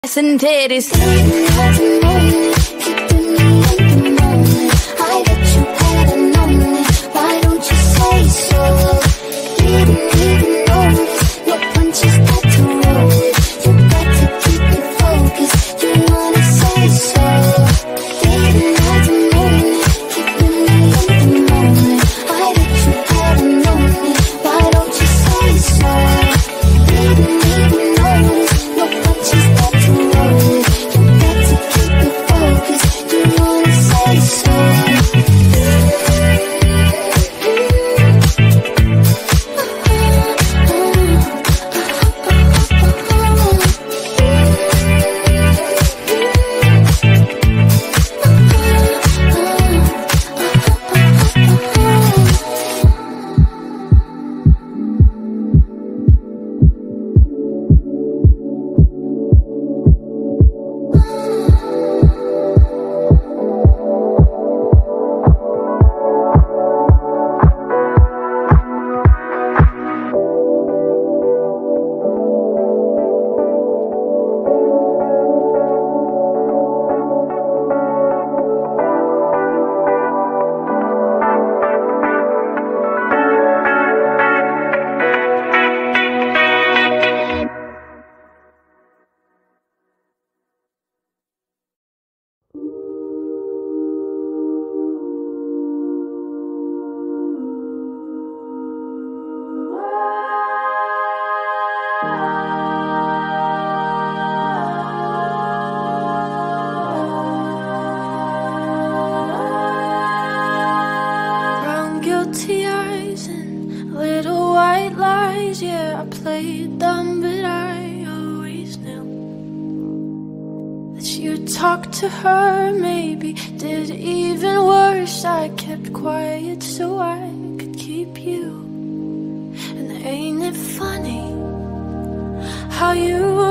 ass and titties. I bet you had known it. Why don't you say so? Didn't even notice what punches got to roll. You got to keep it focused. You wanna say so? Didn't have to know it. Keeping me in the moment. I bet you had known it. Why don't you say so? Didn't even notice what punches got to roll. You got to keep it focused. You wanna say so? Brown guilty eyes and little white lies. Yeah, I played dumb, but I always knew that you'd talk to her. Maybe did even worse. I kept quiet so I could keep you. And ain't it funny how you